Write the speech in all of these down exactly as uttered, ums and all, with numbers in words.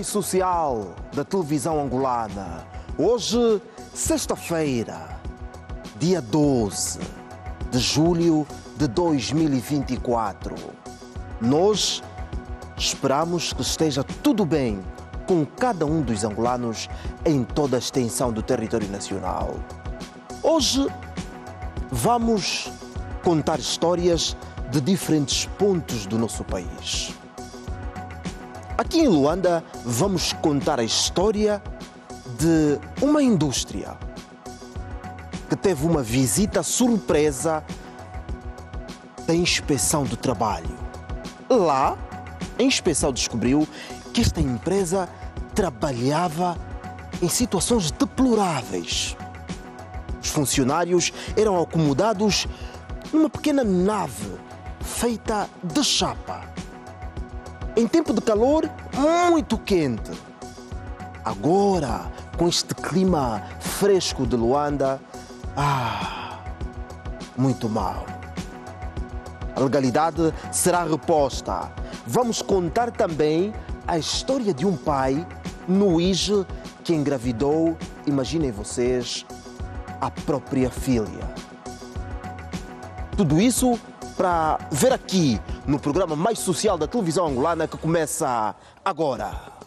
mais social da televisão angolana. Hoje, sexta-feira, dia doze de julho de dois mil e vinte e quatro. Nós esperamos que esteja tudo bem com cada um dos angolanos em toda a extensão do território nacional. Hoje vamos contar histórias de diferentes pontos do nosso país. Aqui em Luanda vamos contar a história de uma indústria que teve uma visita surpresa da Inspeção do Trabalho. Lá, a inspeção descobriu que esta empresa trabalhava em situações deploráveis. Os funcionários eram acomodados numa pequena nave feita de chapa. Em tempo de calor, muito quente. Agora, com este clima fresco de Luanda, ah, muito mal. A legalidade será reposta. Vamos contar também a história de um pai no I J E que engravidou, imaginem vocês, a própria filha. Tudo isso para ver aqui no programa mais social da televisão angolana que começa agora.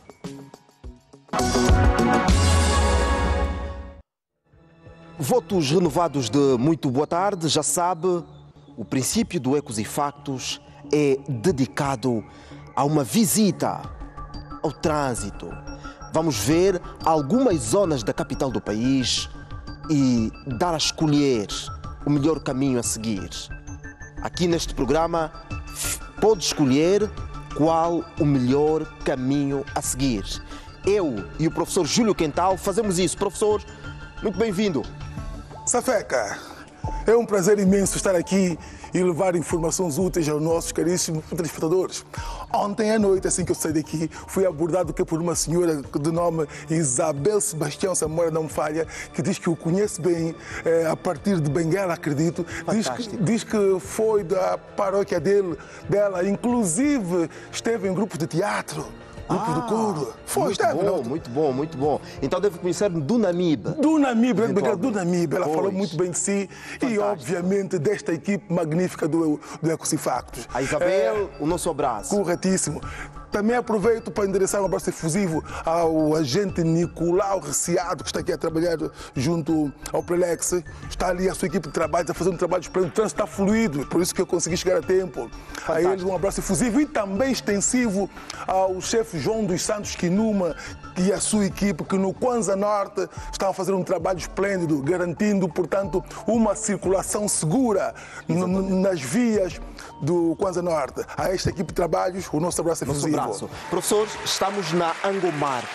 Votos renovados de muito boa tarde. Já sabe, o princípio do Ecos e Factos é dedicado a uma visita ao trânsito. Vamos ver algumas zonas da capital do país e dar a escolher o melhor caminho a seguir. Aqui neste programa pode escolher qual o melhor caminho a seguir. Eu e o professor Júlio Quental fazemos isso. Professor, muito bem-vindo. Safeca, é um prazer imenso estar aqui e levar informações úteis aos nossos caríssimos telespectadores. Ontem à noite, assim que eu saí daqui, fui abordado por uma senhora de nome Isabel Sebastião, se a memória não me falha, que diz que o conhece bem, é, a partir de Benguela, acredito. Diz que, diz que foi da paróquia dele, dela, inclusive esteve em grupos de teatro. Grupos ah, de coro. Foi, muito esteve, bom, não? muito bom, muito bom. Então deve conhecer Dunamib. Dunamib, Dunamib. Ela pois. falou muito bem de si. Fantástico. E, obviamente, desta equipe magnífica do, do Ecos e Factos. A Isabel, é, o nosso abraço. Corretíssimo. Também aproveito para endereçar um abraço efusivo ao agente Nicolau Reciado, que está aqui a trabalhar junto ao Prelex. Está ali a sua equipe de trabalho, está fazendo um trabalho esplêndido. O trânsito está fluido, por isso que eu consegui chegar a tempo. Fantástico. A eles um abraço efusivo e também extensivo ao chefe João dos Santos Quinuma e a sua equipe, que no Kwanza Norte estão a fazer um trabalho esplêndido, garantindo, portanto, uma circulação segura nas vias do Kwanza Norte. A esta equipe de trabalhos, o nosso abraço efusivo. Nosso abraço. Professor, estamos na Angomarte.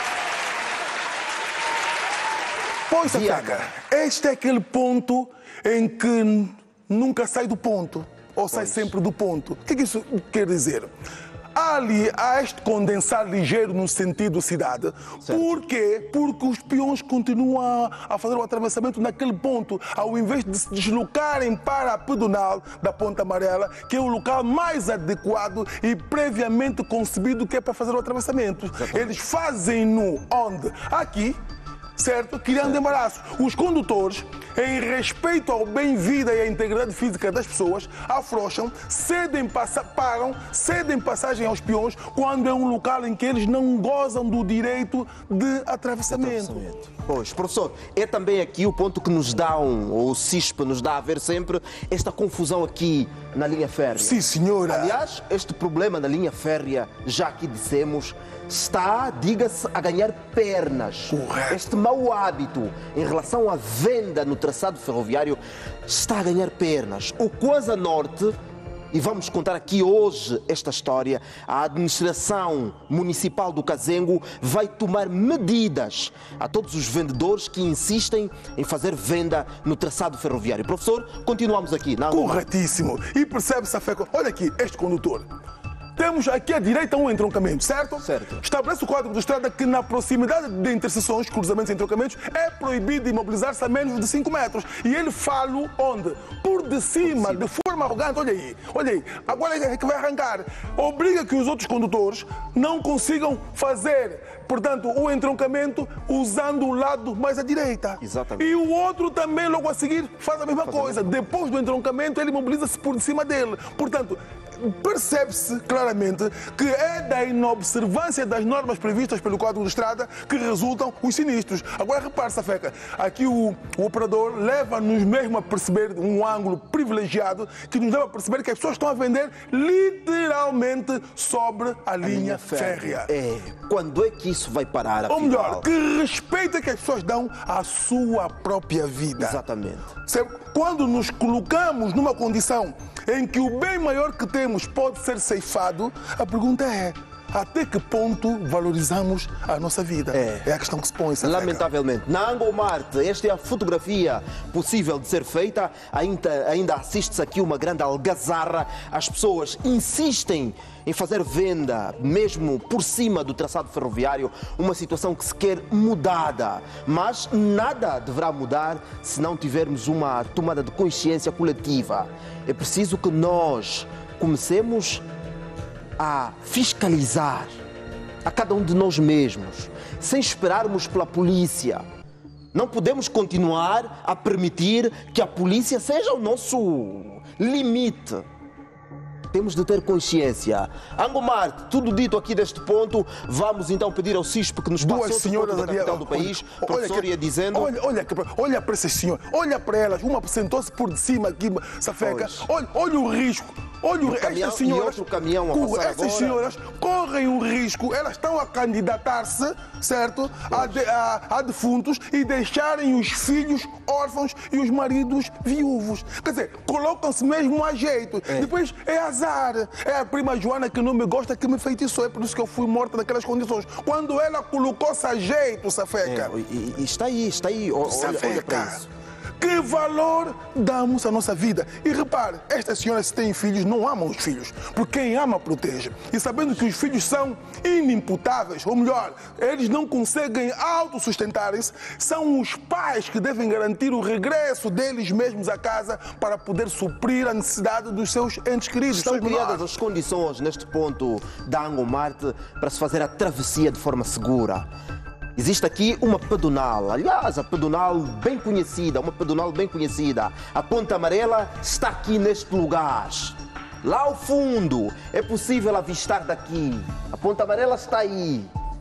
Pois, Safeca, este é aquele ponto em que nunca sai do ponto, ou pois. sai sempre do ponto. O que é que isso quer dizer? Há ali, há este condensar ligeiro no sentido cidade. Certo. Por quê? Porque os peões continuam a, a fazer o atravessamento naquele ponto, ao invés de se deslocarem para a pedonal da Ponta Amarela, que é o local mais adequado e previamente concebido que é para fazer o atravessamento. Exatamente. Eles fazem-no onde? Aqui. Certo? Criando certo. embaraço. Os condutores, em respeito ao bem-vida e à integridade física das pessoas, afrouxam, cedem, passa, param, cedem passagem aos peões quando é um local em que eles não gozam do direito de atravessamento. atravessamento. Pois, professor, é também aqui o ponto que nos dá, um, ou o C I S P nos dá a ver sempre, esta confusão aqui na linha férrea. Sim, senhora. Aliás, este problema na linha férrea, já aqui dissemos, está, diga-se, a ganhar pernas. Correto. Este mau hábito em relação à venda no traçado ferroviário está a ganhar pernas. O Kwanza Norte, e vamos contar aqui hoje esta história, a administração municipal do Kazengo vai tomar medidas a todos os vendedores que insistem em fazer venda no traçado ferroviário. Professor, continuamos aqui. Não? Corretíssimo. E percebe-se a fé. Olha aqui, este condutor. temos aqui à direita um entroncamento, certo? Certo. Estabelece o Código de Estrada que na proximidade de interseções, cruzamentos e entroncamentos, é proibido imobilizar-se a menos de cinco metros. E ele fala onde? Por de cima, de forma arrogante. Olha aí, olha aí. Agora é que vai arrancar. Obriga que os outros condutores não consigam fazer, portanto, o entroncamento usando o lado mais à direita. Exatamente. E o outro também, logo a seguir, faz a mesma Faz coisa. a mesma Depois do entroncamento, ele mobiliza-se por cima dele. Portanto, percebe-se claramente que é da inobservância das normas previstas pelo Código de Estrada que resultam os sinistros. Agora repare, Safeca, aqui o, o operador leva-nos mesmo a perceber um ângulo privilegiado que nos leva a perceber que as pessoas estão a vender literalmente sobre a, a linha, linha férrea. É, quando é que isso vai parar? Ou afinal? melhor, que respeito é que as pessoas dão à sua própria vida. Exatamente. Quando nos colocamos numa condição em que o bem maior que temos pode ser ceifado, a pergunta é: até que ponto valorizamos a nossa vida? É, é a questão que se põe. Safeca. Lamentavelmente. Na Angomarte, esta é a fotografia possível de ser feita. Ainda, ainda assiste-se aqui uma grande algazarra. As pessoas insistem em fazer venda, mesmo por cima do traçado ferroviário, uma situação que se quer mudada. Mas nada deverá mudar se não tivermos uma tomada de consciência coletiva. É preciso que nós comecemos a fiscalizar a cada um de nós mesmos, sem esperarmos pela polícia. Não podemos continuar a permitir que a polícia seja o nosso limite. Temos de ter consciência. Angomarte, tudo dito aqui deste ponto, vamos então pedir ao CISP que nos passe Duas outro senhoras ponto da ali, capital do olha, país. olha, O professor que, ia dizendo... Olha, olha, olha para essas senhoras, olha para elas, uma sentou-se por de cima aqui, Safeca, olha, olha o risco. Olha, um caminhão, estas senhoras, e outro caminhão a passar essas agora. senhoras correm o risco, elas estão a candidatar-se, certo, a, de, a, a defuntos e deixarem os filhos órfãos e os maridos viúvos. Quer dizer, colocam-se mesmo a jeito. É. Depois é azar. É a prima Joana que não me gosta que me feitiçou. É por isso que eu fui morta naquelas condições. Quando ela colocou-se a jeito, Safeca. É, e, e está aí, está aí. Olha, olha para isso. Que valor damos à nossa vida? E repare, estas senhoras, se têm filhos, não amam os filhos, porque quem ama protege. E sabendo que os filhos são inimputáveis, ou melhor, eles não conseguem autossustentarem-se, são os pais que devem garantir o regresso deles mesmos a casa para poder suprir a necessidade dos seus entes queridos. Estão criadas as condições, neste ponto da Angomarte, para se fazer a travessia de forma segura. Existe aqui uma pedonal, aliás, a pedonal bem conhecida, uma pedonal bem conhecida. A Ponta Amarela está aqui neste lugar. Lá ao fundo, é possível avistar daqui. A Ponta Amarela está aí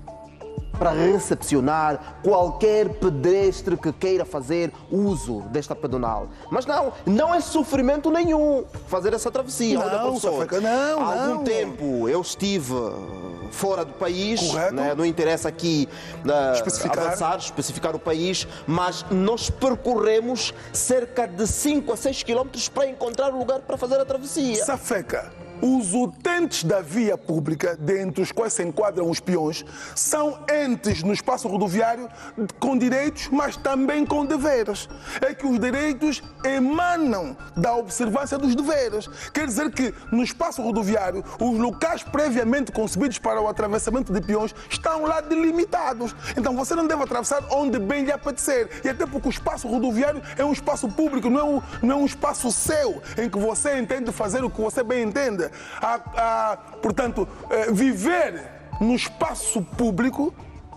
para recepcionar qualquer pedestre que queira fazer uso desta pedonal. Mas não, não é sofrimento nenhum fazer essa travessia. Não, Olha, professor, Safeca, não, há algum não. tempo eu estive fora do país, né? Não interessa aqui uh, especificar. avançar, especificar o país, mas nós percorremos cerca de cinco a seis quilómetros para encontrar um lugar para fazer a travessia. Safeca, os utentes da via pública, dentre os quais se enquadram os peões, são entes no espaço rodoviário com direitos, mas também com deveres. É que os direitos emanam da observância dos deveres. Quer dizer que no espaço rodoviário, os locais previamente concebidos para o atravessamento de peões estão lá delimitados. Então você não deve atravessar onde bem lhe apetecer. E até porque o espaço rodoviário é um espaço público, não é um, não é um espaço seu, em que você entende fazer o que você bem entende. A, a, portanto, eh, viver no espaço público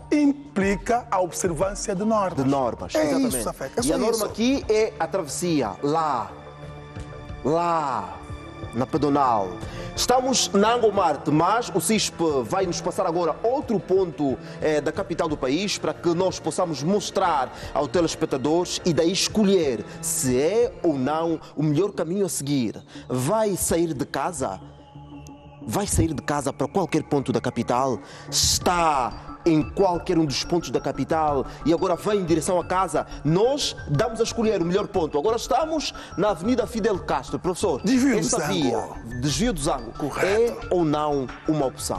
implica a observância de normas. De normas, é exatamente. Isso, Safeca, é e a norma isso. aqui é a travessia, lá, lá, na pedonal. Estamos na Angomarte, mas o CISP vai nos passar agora outro ponto eh, da capital do país para que nós possamos mostrar aos telespectadores e daí escolher se é ou não o melhor caminho a seguir. Vai sair de casa? Vai sair de casa para qualquer ponto da capital? Está em qualquer um dos pontos da capital e agora vai em direção a casa? Nós damos a escolher o melhor ponto. Agora estamos na Avenida Fidel Castro. Professor, desvio esta do via, Zango. desvio do Zango, Correto. é ou não uma opção?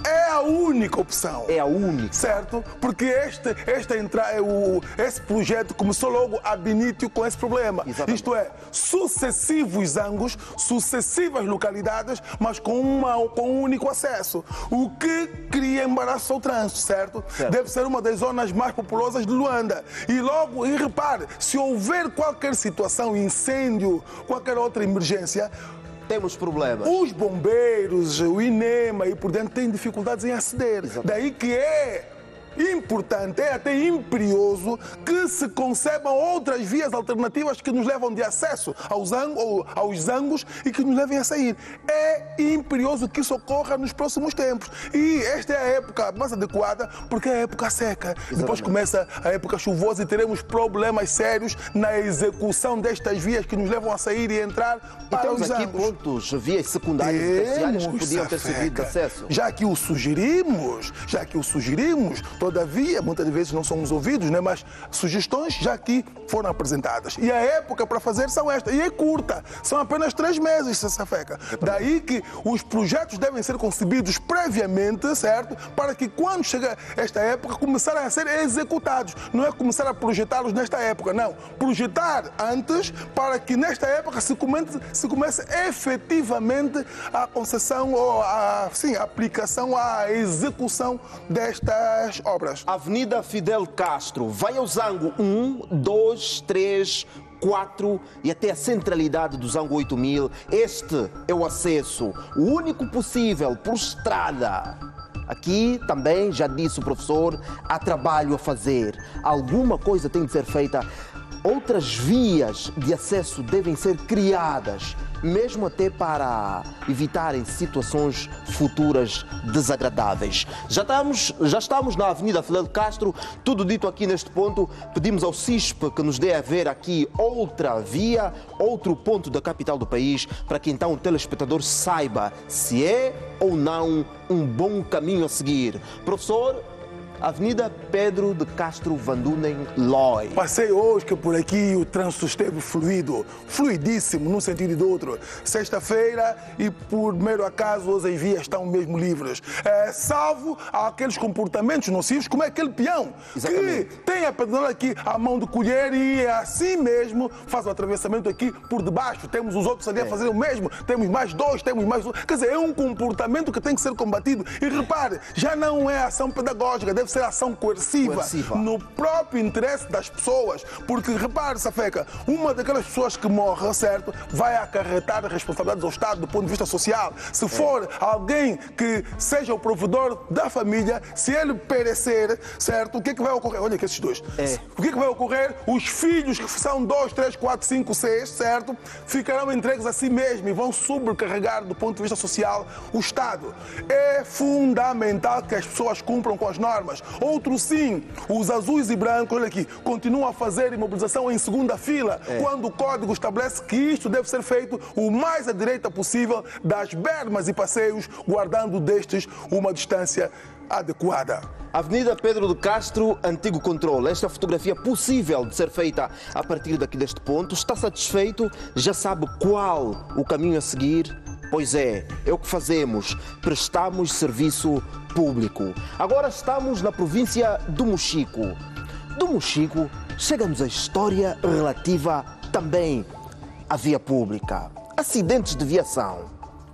é a única opção. É a única. Certo? Porque este, este entra, o, esse projeto começou logo ab initio com esse problema. Exatamente. Isto é, sucessivos zangos, sucessivas localidades, mas com, uma, com um único acesso. O que cria embaraço ao trânsito, certo? certo? Deve ser uma das zonas mais populosas de Luanda. E logo, e repare, se houver qualquer situação, incêndio, qualquer outra emergência, temos problemas. os bombeiros, o INEMA e por dentro têm dificuldades em aceder. Exatamente. Daí que é importante, é até imperioso que se concebam outras vias alternativas que nos levam de acesso aos, zang, aos zangos e que nos levem a sair. É imperioso que isso ocorra nos próximos tempos. E esta é a época mais adequada porque é a época seca. Exatamente. Depois começa a época chuvosa e teremos problemas sérios na execução destas vias que nos levam a sair e entrar para e temos os aqui zangos. pontos, vias secundárias e terciárias que podiam ter servido de acesso. Já que o sugerimos, já que o sugerimos, todavia, muitas vezes não somos ouvidos, né? Mas sugestões já aqui foram apresentadas. E a época para fazer são esta. E é curta. São apenas três meses, Safeca. Daí que os projetos devem ser concebidos previamente, certo? Para que quando chega esta época, começarem a ser executados. Não é começar a projetá-los nesta época, não. Projetar antes para que nesta época se comece, se comece efetivamente a concessão ou a, sim, a aplicação, a execução destas obras. Avenida Fidel Castro, vai ao Zango um, dois, três, quatro e até a centralidade do Zango oito mil. Este é o acesso, o único possível por estrada. Aqui também, já disse o professor, há trabalho a fazer. Alguma coisa tem de ser feita. Outras vias de acesso devem ser criadas, mesmo até para evitarem situações futuras desagradáveis. Já estamos, já estamos na Avenida Fidel Castro, tudo dito aqui neste ponto. Pedimos ao CISP que nos dê a ver aqui outra via, outro ponto da capital do país, para que então o telespectador saiba se é ou não um bom caminho a seguir. Professor, Avenida Pedro de Castro Vandunen Loi. Passei hoje que por aqui o trânsito esteve fluido, fluidíssimo num sentido e do outro. Sexta-feira e por mero acaso as vias estão mesmo livres. É, salvo aqueles comportamentos nocivos, como é aquele peão Exatamente. que tem a pedalada aqui à mão de colher e assim mesmo faz o atravessamento aqui por debaixo. Temos os outros ali é. a fazer o mesmo. Temos mais dois, temos mais um. Quer dizer, é um comportamento que tem que ser combatido. E repare, já não é ação pedagógica, deve ser ação coerciva, coerciva no próprio interesse das pessoas. Porque, repare, Safeca, uma daquelas pessoas que morre, certo, vai acarretar responsabilidades ao Estado do ponto de vista social. Se for é. alguém que seja o provedor da família, se ele perecer, certo, o que é que vai ocorrer? Olha aqui esses dois. É. O que é que vai ocorrer? Os filhos, que são dois, três, quatro, cinco, seis, certo, ficarão entregues a si mesmos e vão sobrecarregar do ponto de vista social o Estado. É fundamental que as pessoas cumpram com as normas. Outro sim, os azuis e brancos, olha aqui, continuam a fazer imobilização em segunda fila, é. quando o código estabelece que isto deve ser feito o mais à direita possível das bermas e passeios, guardando destes uma distância adequada. Avenida Pedro de Castro, antigo controle. Esta fotografia possível de ser feita a partir daqui deste ponto. Está satisfeito? Já sabe qual o caminho a seguir? Pois é, é o que fazemos. Prestamos serviço público. Agora estamos na província do Mochico. Do Mochico chega-nos a história relativa também à via pública. Acidentes de viação.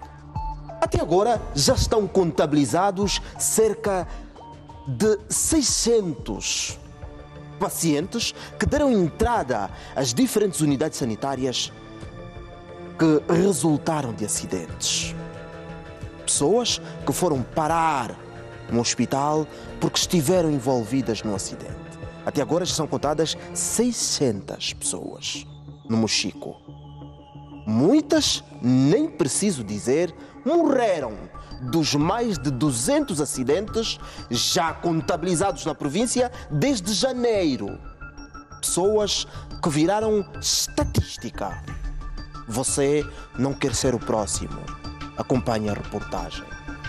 Até agora já estão contabilizados cerca de seiscentos pacientes que deram entrada às diferentes unidades sanitárias que resultaram de acidentes. Pessoas que foram parar no hospital porque estiveram envolvidas no acidente. Até agora já são contadas seiscentas pessoas no Mochico. Muitas, nem preciso dizer, morreram dos mais de duzentos acidentes já contabilizados na província desde janeiro. Pessoas que viraram estatística. Você não quer ser o próximo. Acompanhe a reportagem.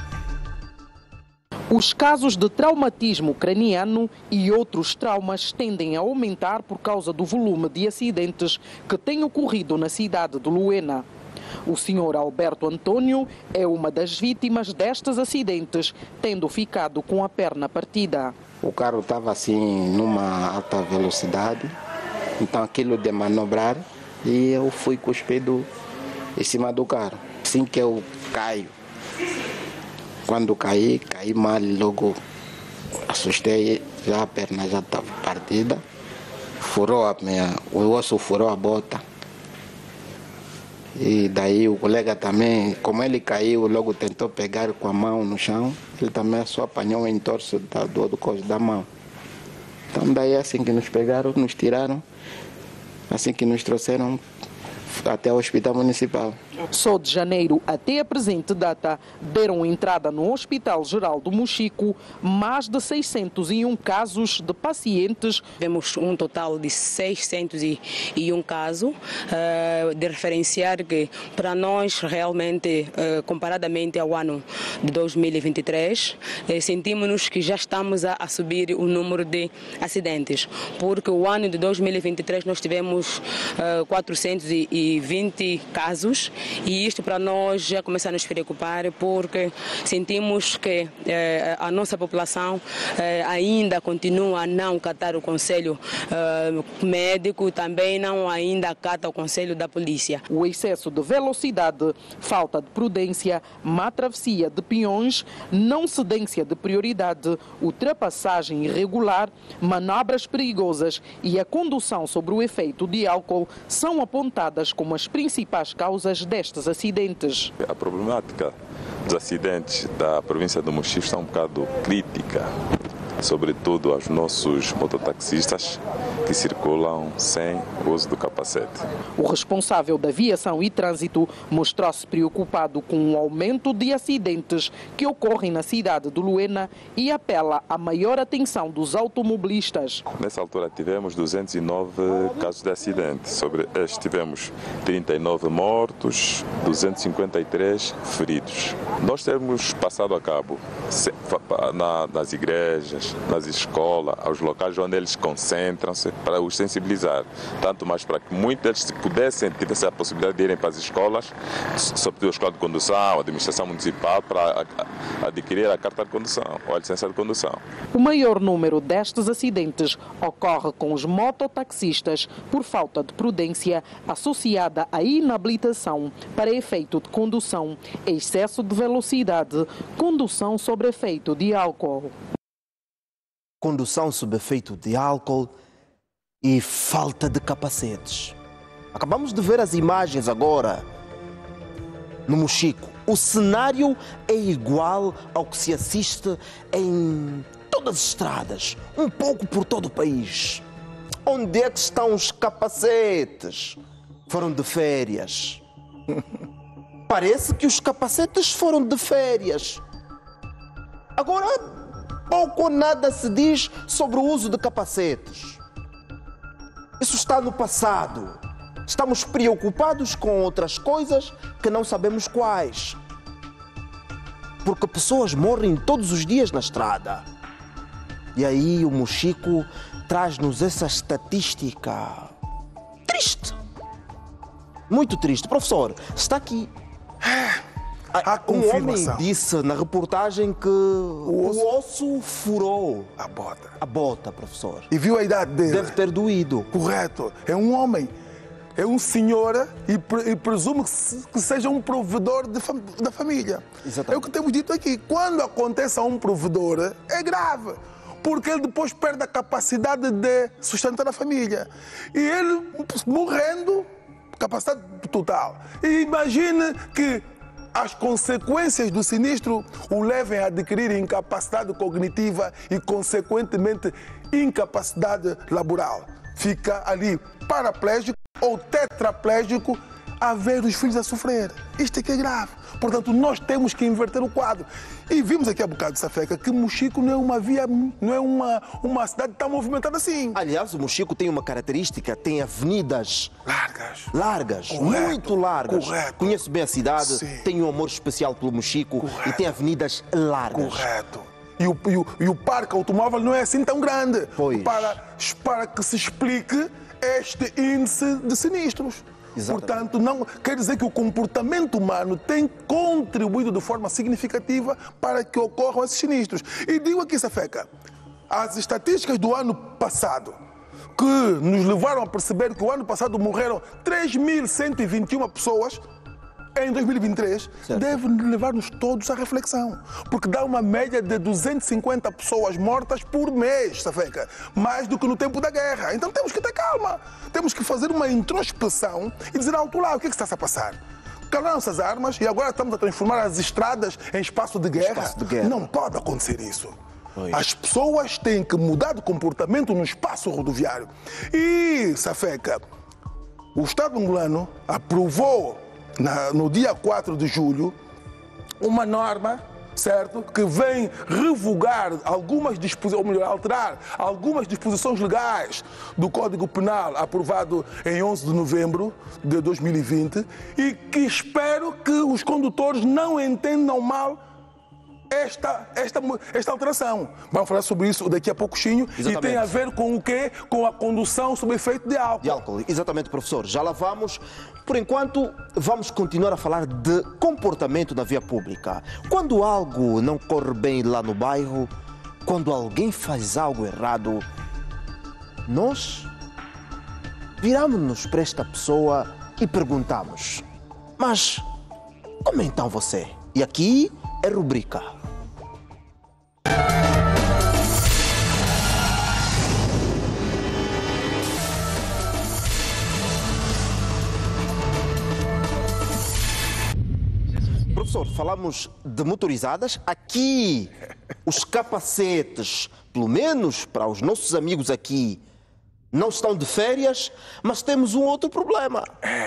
Os casos de traumatismo craniano e outros traumas tendem a aumentar por causa do volume de acidentes que tem ocorrido na cidade de Luena. O senhor Alberto Antônio é uma das vítimas destes acidentes, tendo ficado com a perna partida. O carro estava assim numa alta velocidade, então aquilo de manobrar, e eu fui cuspido em cima do carro. Assim que eu caio, quando caí, caí mal, logo assustei, já a perna já estava partida, furou a minha, o osso furou a bota. E daí o colega também, como ele caiu, logo tentou pegar com a mão no chão, ele também só apanhou o entorse da, do, do coxo da mão. Então daí assim que nos pegaram, nos tiraram, assim que nos trouxeram até o hospital municipal. Só de janeiro até a presente data, deram entrada no Hospital Geral do Mochico mais de seiscentos e um casos de pacientes. Temos um total de seiscentos e um casos, uh, de referenciar que para nós realmente, uh, comparadamente ao ano de dois mil e vinte e três, uh, sentimos que já estamos a, a subir o número de acidentes, porque o ano de dois mil e vinte e três nós tivemos uh, quatrocentos e vinte casos. E isto para nós já começa a nos preocupar, porque sentimos que eh, a nossa população eh, ainda continua a não acatar o conselho eh, médico, também não ainda acata o conselho da polícia. O excesso de velocidade, falta de prudência, má travessia de peões, não cedência de prioridade, ultrapassagem irregular, manobras perigosas e a condução sobre o efeito de álcool são apontadas como as principais causas destes acidentes. A problemática dos acidentes da província do Mochico está um bocado crítica, sobretudo aos nossos mototaxistas que circulam sem o uso do capacete. O responsável da Viação e Trânsito mostrou-se preocupado com o aumento de acidentes que ocorrem na cidade de Luena e apela à maior atenção dos automobilistas. Nessa altura tivemos duzentos e nove casos de acidente. Sobre estes tivemos trinta e nove mortos, duzentos e cinquenta e três feridos. Nós temos passado a cabo nas igrejas, nas escolas, aos locais onde eles concentram-se, para os sensibilizar, tanto mais para que muitos deles, se pudessem, tivessem a possibilidade de irem para as escolas, sobretudo a escola de condução, a administração municipal, para adquirir a carta de condução ou a licença de condução. O maior número destes acidentes ocorre com os mototaxistas por falta de prudência associada à inabilitação para efeito de condução, excesso de velocidade, condução sob efeito de álcool. Condução sob efeito de álcool e falta de capacetes. Acabamos de ver as imagens agora no Mochico. O cenário é igual ao que se assiste em todas as estradas, um pouco por todo o país. Onde é que estão os capacetes? Foram de férias. Parece que os capacetes foram de férias. Agora, pouco ou nada se diz sobre o uso de capacetes. Isso está no passado. Estamos preocupados com outras coisas que não sabemos quais. Porque pessoas morrem todos os dias na estrada. E aí o Mochico traz-nos essa estatística triste. Muito triste. Professor, está aqui. A Um homem disse na reportagem que o osso, o osso furou a bota. A bota, professor. E viu a idade dele. Deve ter doído. Correto. É um homem. É um senhor e, pre, e presumo que, se, que seja um provedor de fam, da família. Exatamente. É o que temos dito aqui. Quando acontece a um provedor, é grave. Porque ele depois perde a capacidade de sustentar a família. E ele morrendo, capacidade total. E imagine que as consequências do sinistro o levem a adquirir incapacidade cognitiva e, consequentemente, incapacidade laboral. Fica ali paraplégico ou tetraplégico a ver os filhos a sofrer. Isto é que é grave. Portanto, nós temos que inverter o quadro. E vimos aqui há bocado de Safeca que Mochico não é uma via, não é uma, uma cidade tão movimentada assim. Aliás, o Mochico tem uma característica, tem avenidas largas, largas, correto, muito largas. Correto. Conheço bem a cidade, Sim. tenho um amor especial pelo Mochico correto. E tem avenidas largas. Correto. E o, e, o, e o parque automóvel não é assim tão grande pois. Para, para que se explique este índice de sinistros. Exatamente. Portanto, não quer dizer que o comportamento humano tem contribuído de forma significativa para que ocorram esses sinistros. E digo aqui, Safeca, as estatísticas do ano passado, que nos levaram a perceber que o ano passado morreram três mil cento e vinte e uma pessoas, em dois mil e vinte e três, certo, deve levar-nos todos à reflexão. Porque dá uma média de duzentas e cinquenta pessoas mortas por mês, Safeca. Mais do que no tempo da guerra. Então temos que ter calma. Temos que fazer uma introspeção e dizer alto lá o que é que está a passar. Calaram-se as armas e agora estamos a transformar as estradas em espaço de guerra. Espaço de guerra. Não pode acontecer isso. Oi. As pessoas têm que mudar de comportamento no espaço rodoviário. E, Safeca, o Estado angolano aprovou Na, no dia quatro de julho, uma norma, certo, que vem revogar algumas disposições, ou melhor, alterar algumas disposições legais do Código Penal aprovado em onze de novembro de dois mil e vinte e que espero que os condutores não entendam mal Esta, esta, esta alteração. Vamos falar sobre isso daqui a pouquinho. E tem a ver com o quê? Com a condução sob efeito de álcool. De álcool, exatamente, professor. Já lá vamos. Por enquanto, vamos continuar a falar de comportamento na via pública. Quando algo não corre bem lá no bairro, quando alguém faz algo errado, nós viramos-nos para esta pessoa e perguntamos: mas como então você? E aqui é rubrica. Professor, falamos de motorizadas. Aqui, os capacetes, pelo menos para os nossos amigos aqui, não estão de férias, mas temos um outro problema.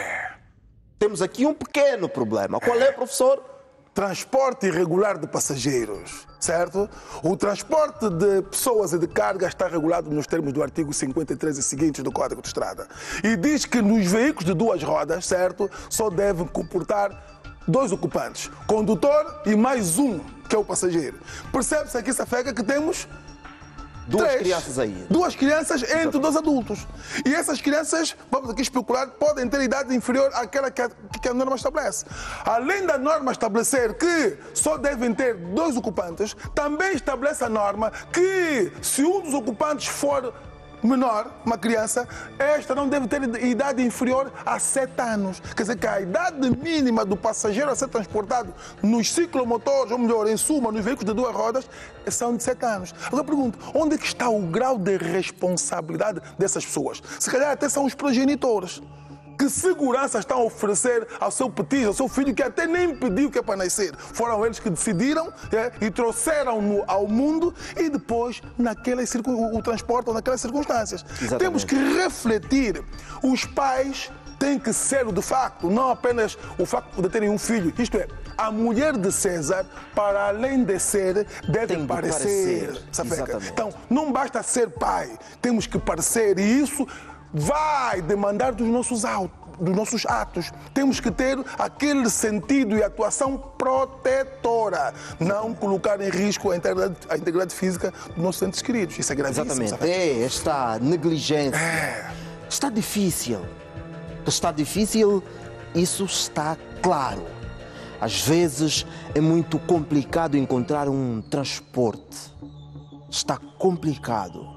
Temos aqui um pequeno problema. Qual é, professor? Transporte irregular de passageiros, certo? O transporte de pessoas e de carga está regulado nos termos do artigo cinquenta e três e seguintes do Código de Estrada. E diz que nos veículos de duas rodas, certo, só devem comportar dois ocupantes, condutor e mais um, que é o passageiro. Percebe-se aqui, Safeca, que temos duas três, crianças aí. Duas crianças entre dois adultos. E essas crianças, vamos aqui especular, podem ter idade inferior àquela que a, que a norma estabelece. Além da norma estabelecer que só devem ter dois ocupantes, também estabelece a norma que se um dos ocupantes for menor, uma criança, esta não deve ter idade inferior a sete anos. Quer dizer que a idade mínima do passageiro a ser transportado nos ciclomotores, ou melhor, em suma, nos veículos de duas rodas, são de sete anos. Agora eu pergunto, onde é que está o grau de responsabilidade dessas pessoas? Se calhar até são os progenitores. Que segurança estão a oferecer ao seu petisco, ao seu filho, que até nem pediu que é para nascer? Foram eles que decidiram é, e trouxeram-no ao mundo e depois naquelas, o, o transportam naquelas circunstâncias. Exatamente. Temos que refletir. Os pais têm que ser, de facto, não apenas o facto de terem um filho. Isto é, a mulher de César, para além de ser, deve Tem de parecer. parecer. Então, não basta ser pai, temos que parecer. E isso vai demandar dos nossos, autos, dos nossos atos. Temos que ter aquele sentido e atuação protetora. Não colocar em risco a integridade, a integridade física dos nossos entes queridos. Isso é gravíssimo. Exatamente. É, esta negligência. É. Está difícil. Está difícil, isso está claro. Às vezes é muito complicado encontrar um transporte. Está complicado.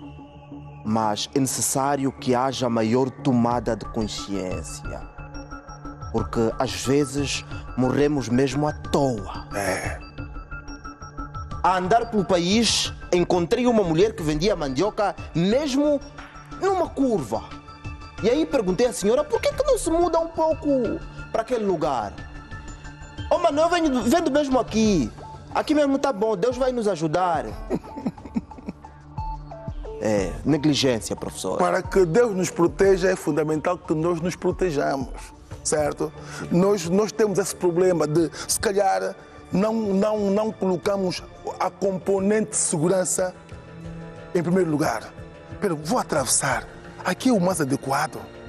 Mas é necessário que haja maior tomada de consciência. Porque às vezes morremos mesmo à toa. É. A andar pelo país, encontrei uma mulher que vendia mandioca mesmo numa curva. E aí perguntei à senhora, por que, que não se muda um pouco para aquele lugar? Oh, mano, eu venho, vendo mesmo aqui. Aqui mesmo tá bom, Deus vai nos ajudar. É, negligência, professor. Para que Deus nos proteja, é fundamental que nós nos protejamos, certo? Nós, nós temos esse problema de, se calhar, não, não, não colocamos a componente de segurança em primeiro lugar. Pero vou atravessar. Aqui é o mais adequado.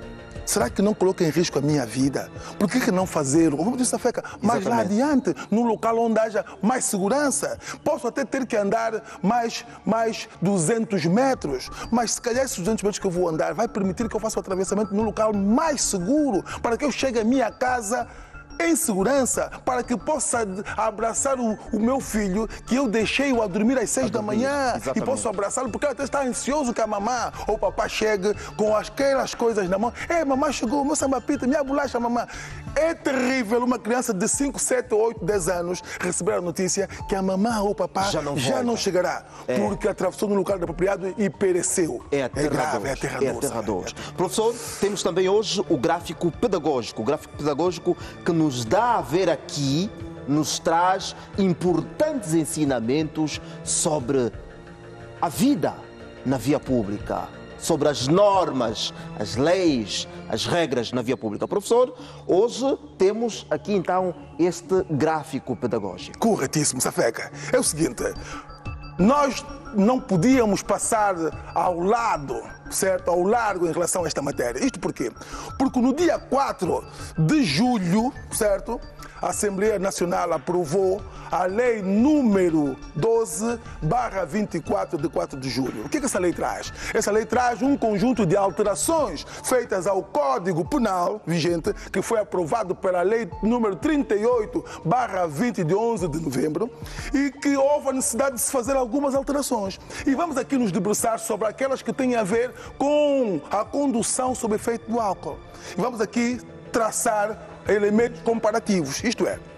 será que não coloca em risco a minha vida? Por que, que não fazer? Como disse a Feca, mais lá adiante, num local onde haja mais segurança. Posso até ter que andar mais, mais duzentos metros, mas se calhar esses duzentos metros que eu vou andar vai permitir que eu faça o atravessamento num local mais seguro, para que eu chegue à minha casa em segurança, para que possa abraçar o, o meu filho, que eu deixei-o a dormir às seis da manhã, exatamente, e posso abraçá-lo, porque ele até está ansioso que a mamã ou o papá chegue com aquelas coisas na mão. É, mamãe chegou, meu sambapita, minha bolacha, mamãe. É terrível uma criança de cinco, sete, oito, dez anos receber a notícia que a mamã ou o papá já não, já não chegará, é, porque atravessou no lugar apropriado e pereceu. É aterrador. É grave, é aterrador. É aterrador. Professor, temos também hoje o gráfico pedagógico, o gráfico pedagógico que nos nos dá a ver aqui, nos traz importantes ensinamentos sobre a vida na via pública, sobre as normas, as leis, as regras na via pública. Professor, hoje temos aqui então este gráfico pedagógico. Corretíssimo, Safeca. É o seguinte, nós não podíamos passar ao lado, certo? Ao largo em relação a esta matéria. Isto porquê? Porque no dia quatro de julho, certo? A Assembleia Nacional aprovou a lei número doze barra vinte e quatro de quatro de julho. O que é que essa lei traz? Essa lei traz um conjunto de alterações feitas ao Código Penal vigente, que foi aprovado pela lei número trinta e oito barra vinte de onze de novembro, e que houve a necessidade de se fazer algumas alterações. E vamos aqui nos debruçar sobre aquelas que têm a ver com a condução sob efeito do álcool. E vamos aqui traçar elementos comparativos, isto é,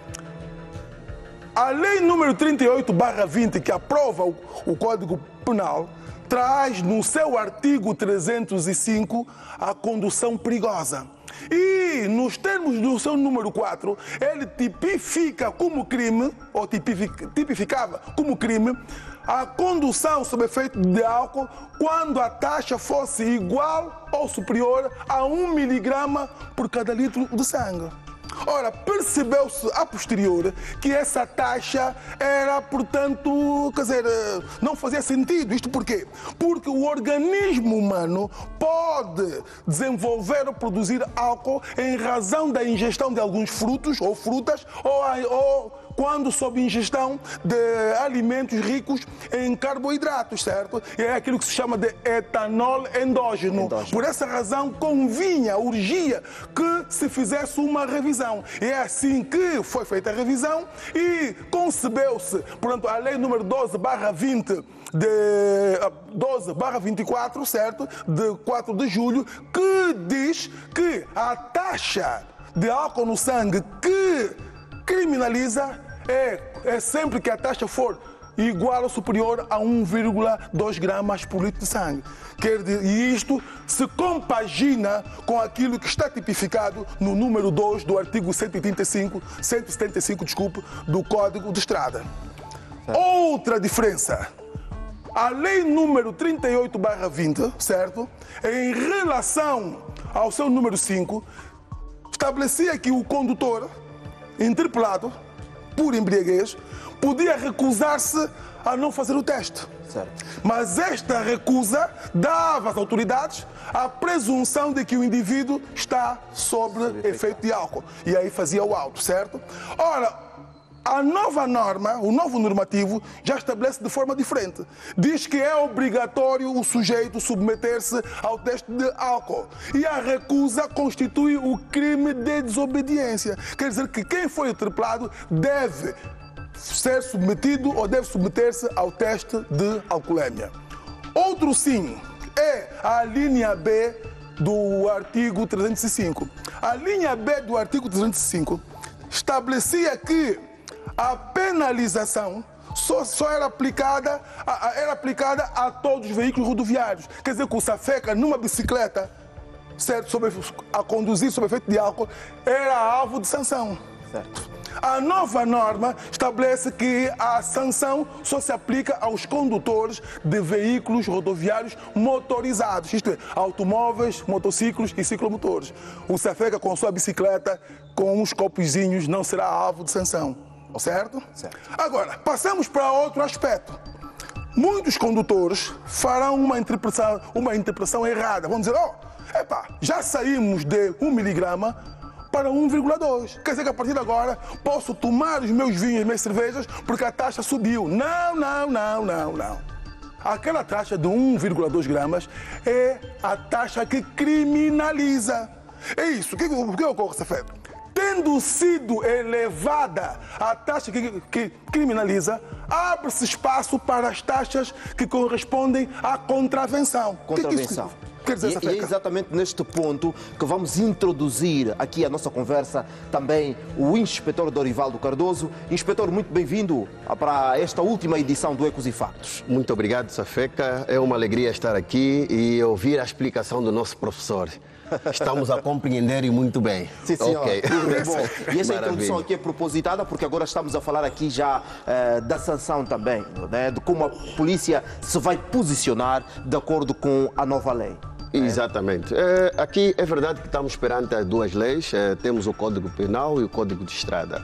a lei número trinta e oito barra vinte, que aprova o, o Código Penal, traz no seu artigo trezentos e cinco a condução perigosa. E, nos termos do seu número quatro, ele tipifica como crime, ou tipific, tipificava como crime, a condução sob efeito de álcool quando a taxa fosse igual ou superior a um miligrama por cada litro de sangue. Ora, percebeu-se a posterior que essa taxa era, portanto, quer dizer, não fazia sentido. Isto porquê? Porque o organismo humano pode desenvolver ou produzir álcool em razão da ingestão de alguns frutos ou frutas ou, ou quando sob ingestão de alimentos ricos em carboidratos, certo? E é aquilo que se chama de etanol endógeno. endógeno. Por essa razão, convinha, urgia que se fizesse uma revisão. E é assim que foi feita a revisão e concebeu-se, portanto, a lei número doze barra vinte de doze barra vinte e quatro, certo? De quatro de julho, que diz que a taxa de álcool no sangue que criminaliza é, é sempre que a taxa for igual ou superior a um vírgula dois gramas por litro de sangue. Quer dizer, e isto se compagina com aquilo que está tipificado no número dois do artigo cento e oitenta e cinco, cento e setenta e cinco, desculpe, do Código de Estrada. Certo. Outra diferença. A lei número trinta e oito barra vinte, certo? Em relação ao seu número cinco, estabelecia que o condutor interpelado por embriaguez podia recusar-se a não fazer o teste. Certo. Mas esta recusa dava às autoridades a presunção de que o indivíduo está sob efeito de álcool. E aí fazia o auto, certo? Ora, a nova norma, o novo normativo, já estabelece de forma diferente. Diz que é obrigatório o sujeito submeter-se ao teste de álcool. E a recusa constitui o crime de desobediência. Quer dizer que quem foi interpelado deve ser submetido ou deve submeter-se ao teste de alcoolemia. Outro sim é a linha B do artigo trezentos e cinco. A linha B do artigo trezentos e cinco estabelecia que a penalização só, só era, aplicada a, era aplicada a todos os veículos rodoviários. Quer dizer que o Safeca, numa bicicleta, certo, sobre, a conduzir sob efeito de álcool, era alvo de sanção. Certo. A nova norma estabelece que a sanção só se aplica aos condutores de veículos rodoviários motorizados, isto é, automóveis, motociclos e ciclomotores. O Safeca, com sua bicicleta, com uns copozinhos, não será alvo de sanção. Certo? Certo. Agora, passamos para outro aspecto. Muitos condutores farão uma interpretação, uma interpretação errada. Vão dizer, oh, epá, já saímos de um miligrama para um vírgula dois. Quer dizer que a partir de agora posso tomar os meus vinhos, as minhas cervejas, porque a taxa subiu. Não, não, não, não, não. Aquela taxa de um vírgula dois gramas é a taxa que criminaliza. É isso. O que, o que ocorre, Safé? Tendo sido elevada a taxa que, que criminaliza, abre-se espaço para as taxas que correspondem à contravenção. Contravenção. Que que isso quer dizer, e, e é exatamente neste ponto que vamos introduzir aqui a nossa conversa também o inspetor Dorivaldo Cardoso. Inspetor, muito bem-vindo para esta última edição do Ecos e Factos. Muito obrigado, Safeca. É uma alegria estar aqui e ouvir a explicação do nosso professor. Estamos a compreender e muito bem. Sim, senhor. Okay. Muito bom. E essa Maravilha. introdução aqui é propositada porque agora estamos a falar aqui já uh, da sanção também, né? De como a polícia se vai posicionar de acordo com a nova lei. Exatamente. É, aqui é verdade que estamos perante as duas leis, é, temos o Código Penal e o Código de Estrada.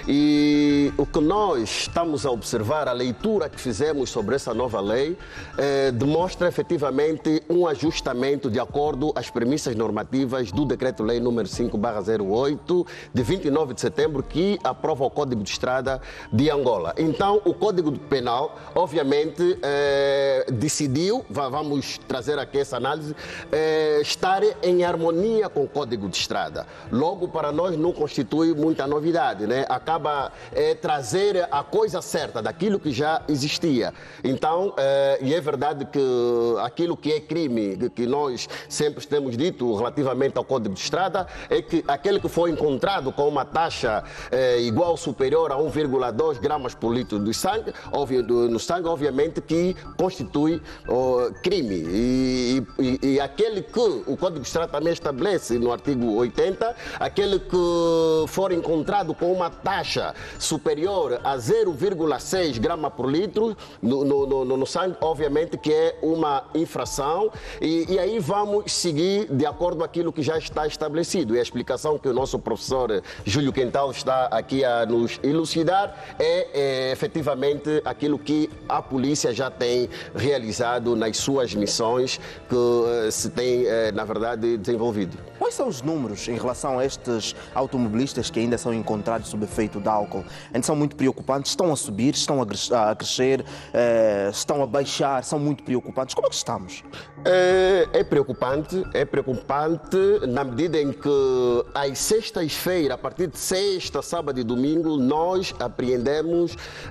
E o que nós estamos a observar, a leitura que fizemos sobre essa nova lei, é, demonstra efetivamente um ajustamento de acordo às premissas normativas do Decreto-Lei número cinco barra zero oito, de vinte e nove de setembro, que aprova o Código de Estrada de Angola. Então, o Código Penal, obviamente, é, decidiu, vamos trazer aqui essa análise, É, estar em harmonia com o Código de Estrada. Logo, para nós não constitui muita novidade, né? Acaba é, trazer a coisa certa daquilo que já existia. Então, é, e é verdade que aquilo que é crime, que nós sempre temos dito relativamente ao Código de Estrada, é que aquele que foi encontrado com uma taxa é, igual ou superior a um vírgula dois gramas por litro de sangue, óbvio, do, no sangue, obviamente que constitui oh, crime. E, e, e aquele que o Código de Estrada também estabelece no artigo oitenta, aquele que for encontrado com uma taxa superior a zero vírgula seis gramas por litro no, no, no, no sangue, obviamente que é uma infração e, e aí vamos seguir de acordo com aquilo que já está estabelecido. E a explicação que o nosso professor Júlio Quental está aqui a nos elucidar é, é efetivamente aquilo que a polícia já tem realizado nas suas missões que se tem, na verdade, desenvolvido. Quais são os números em relação a estes automobilistas que ainda são encontrados sob efeito de álcool? Ainda são muito preocupantes? Estão a subir? Estão a crescer? Estão a baixar? São muito preocupantes? Como é que estamos? É, é preocupante, é preocupante na medida em que às sextas-feiras, a partir de sexta, sábado e domingo, nós apreendemos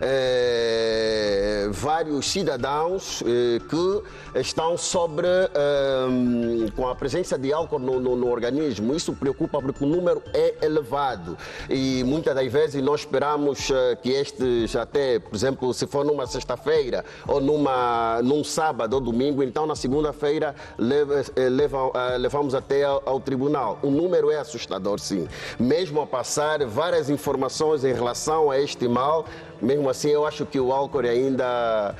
é, vários cidadãos é, que estão sobre é, com a presença de álcool no, no, no organismo. Isso preocupa porque o número é elevado e muitas das vezes nós esperamos uh, que estes até, por exemplo, se for numa sexta-feira ou numa, num sábado ou domingo, então na segunda-feira leva, leva, uh, levamos até ao, ao tribunal. O número é assustador, sim. Mesmo a passar várias informações em relação a este mal, mesmo assim eu acho que o álcool ainda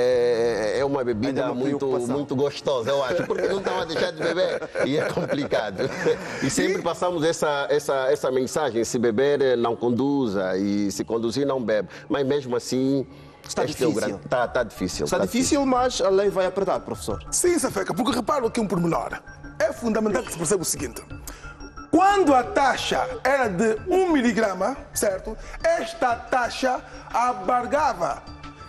é, é uma bebida é uma muito, muito gostosa, eu acho, porque não estava a deixar de beber e é complicado. E sempre passamos essa, essa, essa mensagem: se beber não conduza e se conduzir não bebe. Mas mesmo assim está difícil. Está, é está, está difícil. Está, está difícil, difícil, mas a lei vai apertar, professor. Sim, Safeca, porque reparo aqui um pormenor. É fundamental que se perceba o seguinte: quando a taxa era de um miligrama, certo? Esta taxa abargava,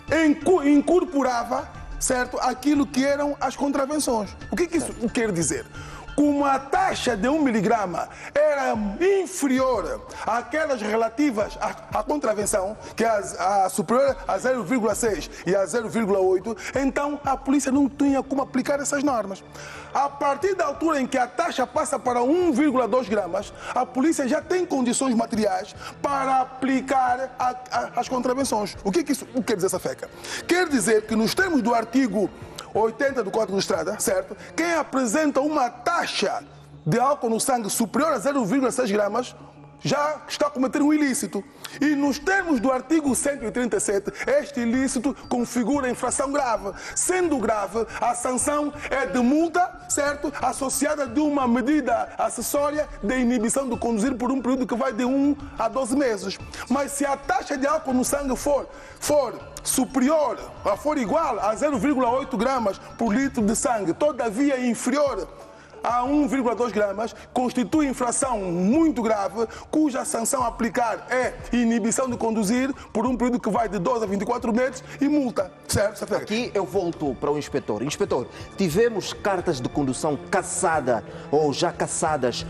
incorporava, certo? Aquilo que eram as contravenções. O que, que isso certo. quer dizer? Como a taxa de um miligrama era inferior àquelas relativas à, à contravenção, que é a, a superior a zero vírgula seis e a zero vírgula oito, então a polícia não tinha como aplicar essas normas. A partir da altura em que a taxa passa para um vírgula dois gramas, a polícia já tem condições materiais para aplicar a, a, as contravenções. O que, que isso quer dizer, Safeca? Quer dizer que nos termos do artigo oitenta do Código de Estrada, certo? Quem apresenta uma taxa de álcool no sangue superior a zero vírgula seis gramas já está a cometer um ilícito. E nos termos do artigo cento e trinta e sete, este ilícito configura infração grave. Sendo grave, a sanção é de multa, certo? Associada de uma medida acessória de inibição de conduzir por um período que vai de um a doze meses. Mas se a taxa de álcool no sangue for, for superior, for igual a zero vírgula oito gramas por litro de sangue, todavia inferior a um vírgula dois gramas constitui infração muito grave, cuja sanção a aplicar é inibição de conduzir por um período que vai de doze a vinte e quatro meses e multa. Certo? Aqui eu volto para o inspetor. Inspetor, tivemos cartas de condução caçada ou já caçadas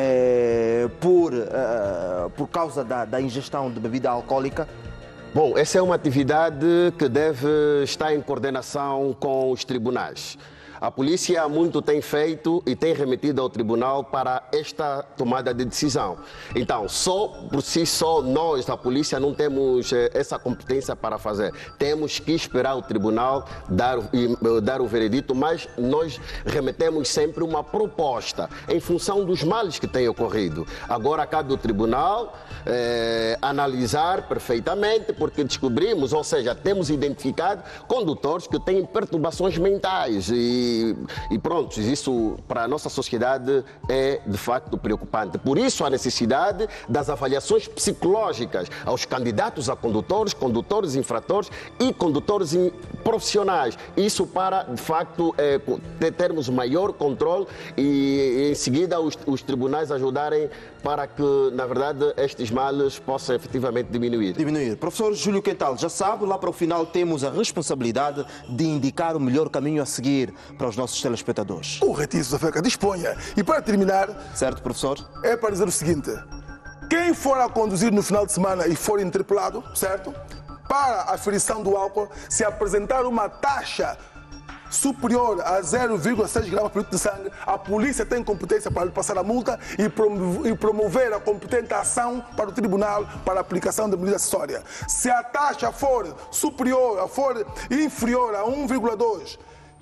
eh, por, eh, por causa da, da ingestão de bebida alcoólica? Bom, essa é uma atividade que deve estar em coordenação com os tribunais. A polícia há muito tem feito e tem remetido ao tribunal para esta tomada de decisão. Então, só por si só, nós, a polícia, não temos essa competência para fazer. Temos que esperar o tribunal dar, dar o veredito, mas nós remetemos sempre uma proposta em função dos males que têm ocorrido. Agora cabe ao tribunal eh, analisar perfeitamente, porque descobrimos, ou seja, temos identificado condutores que têm perturbações mentais e E, pronto, isso para a nossa sociedade é de facto preocupante. Por isso a necessidade das avaliações psicológicas aos candidatos a condutores, condutores infratores e condutores profissionais. Isso para, de facto, é, termos maior controle e, em seguida, os, os tribunais ajudarem para que, na verdade, estes males possam efetivamente diminuir. Diminuir. Professor Júlio Quental, já sabe, lá para o final temos a responsabilidade de indicar o melhor caminho a seguir para os nossos telespectadores. Corretíssimo, Zafeca, disponha. E para terminar... Certo, professor? É para dizer o seguinte, quem for a conduzir no final de semana e for interpelado, certo? Para a aferição do álcool, se apresentar uma taxa superior a zero vírgula seis gramas por litro de sangue, a polícia tem competência para lhe passar a multa e promover a competente ação para o tribunal para a aplicação da medida acessória. Se a taxa for superior, for inferior a um vírgula dois,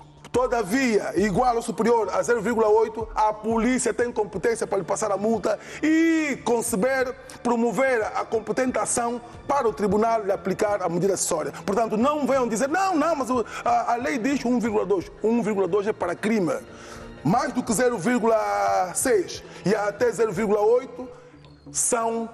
todavia igual ou superior a zero vírgula oito, a polícia tem competência para lhe passar a multa e conceber, promover a competente ação para o tribunal lhe aplicar a medida acessória. Portanto, não venham dizer, não, não, mas a, a lei diz um vírgula dois. um vírgula dois é para crime. Mais do que zero vírgula seis e até zero vírgula oito são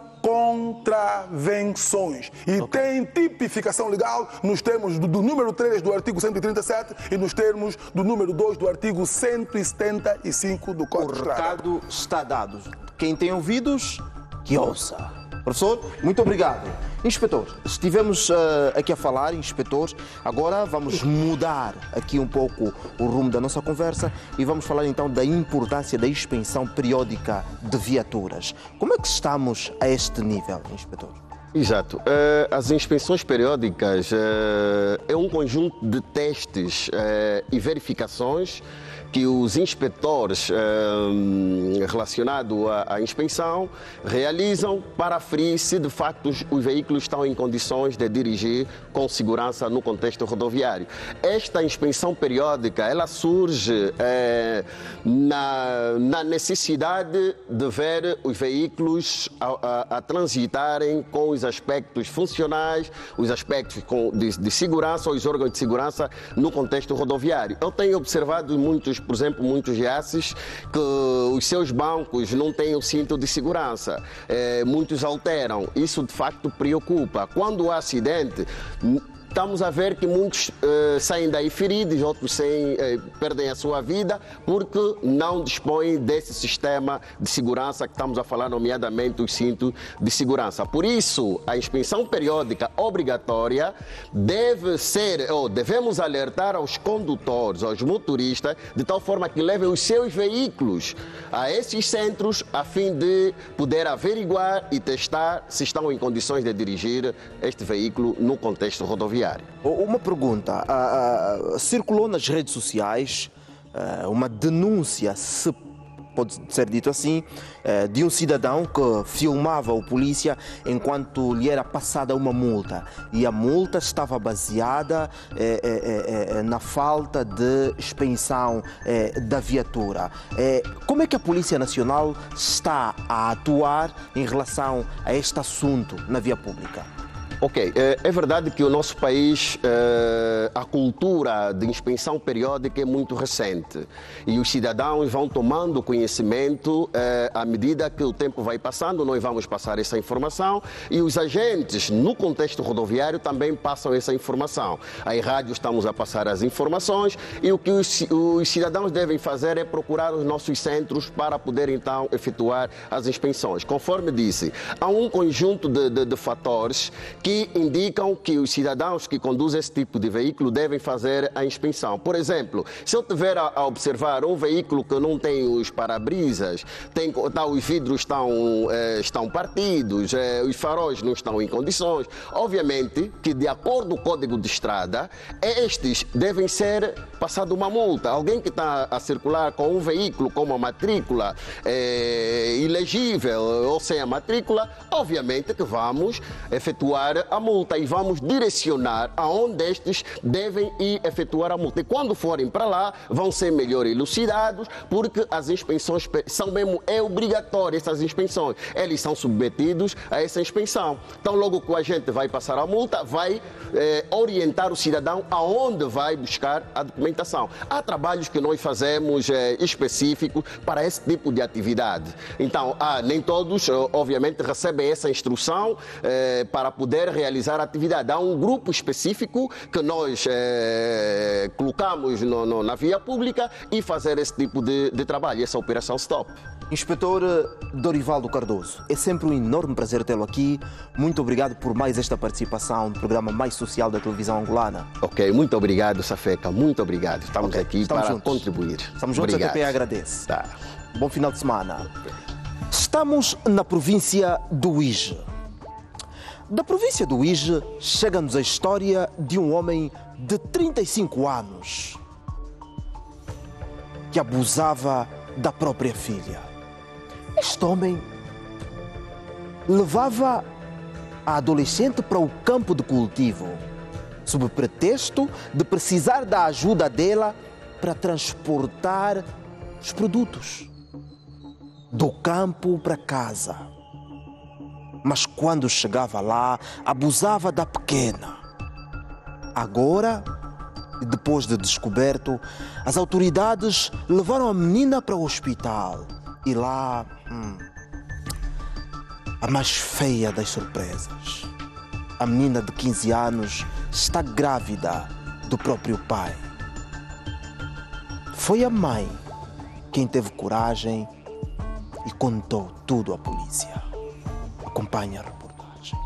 contravenções. E okay. Tem tipificação legal nos termos do, do número três do artigo cento e trinta e sete e nos termos do número dois do artigo cento e setenta e cinco do Código de Estrada. O recado está dado. Quem tem ouvidos, que ouça. Professor, muito obrigado. Inspetor, estivemos uh, aqui a falar, inspetor, agora vamos mudar aqui um pouco o rumo da nossa conversa e vamos falar então da importância da inspeção periódica de viaturas. Como é que estamos a este nível, inspetor? Exato. As inspeções periódicas é um conjunto de testes e verificações que os inspetores eh, relacionados à, à inspeção realizam para aferir se de facto os, os veículos estão em condições de dirigir com segurança no contexto rodoviário. Esta inspeção periódica ela surge eh, na, na necessidade de ver os veículos a, a, a transitarem com os aspectos funcionais, os aspectos com, de, de segurança, os órgãos de segurança no contexto rodoviário. Eu tenho observado muitos, por exemplo, muitos jaces que os seus bancos não têm o cinto de segurança. É, muitos alteram. Isso de facto preocupa. Quando há acidente, estamos a ver que muitos uh, saem daí feridos, outros saem, uh, perdem a sua vida porque não dispõem desse sistema de segurança que estamos a falar, nomeadamente o cinto de segurança. Por isso, a inspeção periódica obrigatória deve ser, ou devemos alertar aos condutores, aos motoristas, de tal forma que levem os seus veículos a esses centros a fim de poder averiguar e testar se estão em condições de dirigir este veículo no contexto rodoviário. Uma pergunta, uh, uh, circulou nas redes sociais uh, uma denúncia, se pode ser dito assim, uh, de um cidadão que filmava o polícia enquanto lhe era passada uma multa e a multa estava baseada uh, uh, uh, na falta de expensão uh, da viatura. Uh, como é que a Polícia Nacional está a atuar em relação a este assunto na via pública? Ok, é verdade que o nosso país, a cultura de inspeção periódica é muito recente e os cidadãos vão tomando conhecimento à medida que o tempo vai passando, nós vamos passar essa informação e os agentes no contexto rodoviário também passam essa informação. Em rádio estamos a passar as informações e o que os, os cidadãos devem fazer é procurar os nossos centros para poder então efetuar as inspeções. Conforme disse, há um conjunto de, de, de fatores que indicam que os cidadãos que conduzem esse tipo de veículo devem fazer a inspeção. Por exemplo, se eu tiver a, a observar um veículo que não tem os para-brisas, tem, tá, os vidros estão, eh, estão partidos, eh, os faróis não estão em condições, obviamente que de acordo com o Código de Estrada, estes devem ser passado uma multa. Alguém que está a circular com um veículo com uma matrícula eh, ilegível ou sem a matrícula, obviamente que vamos efetuar a multa e vamos direcionar aonde estes devem ir efetuar a multa. E quando forem para lá, vão ser melhor elucidados, porque as inspeções são mesmo, é obrigatório essas inspeções. Eles são submetidos a essa inspeção. Então, logo que a gente vai passar a multa, vai eh, orientar o cidadão aonde vai buscar a documentação. Há trabalhos que nós fazemos eh, específicos para esse tipo de atividade. Então, ah, nem todos, obviamente, recebem essa instrução eh, para poder realizar a atividade. Há um grupo específico que nós eh, colocamos no, no, na via pública e fazer esse tipo de, de trabalho, essa operação STOP. Inspetor Dorivaldo Cardoso, é sempre um enorme prazer tê-lo aqui. Muito obrigado por mais esta participação no programa mais social da televisão angolana. Ok, muito obrigado, Safeca, muito obrigado. Estamos okay, aqui estamos para juntos. contribuir. Estamos juntos, obrigado. A T P agradece. Tá. Bom final de semana. Estamos na província do Uíge. Da província do Uíge chega-nos a história de um homem de trinta e cinco anos que abusava da própria filha. Este homem levava a adolescente para o campo de cultivo, sob pretexto de precisar da ajuda dela para transportar os produtos do campo para casa. Mas quando chegava lá, abusava da pequena. Agora, depois de descoberto, as autoridades levaram a menina para o hospital. E lá, hum, a mais feia das surpresas. A menina de quinze anos está grávida do próprio pai. Foi a mãe quem teve coragem e contou tudo à polícia. Acompanhe a reportagem.